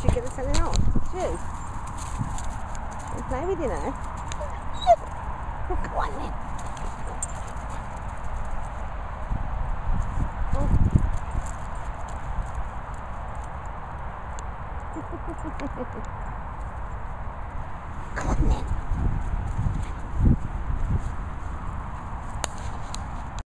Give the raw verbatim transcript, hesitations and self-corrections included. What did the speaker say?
she's going to tell him off. Shoe. Shall we play with you now? Come on then. Oh. Come on then.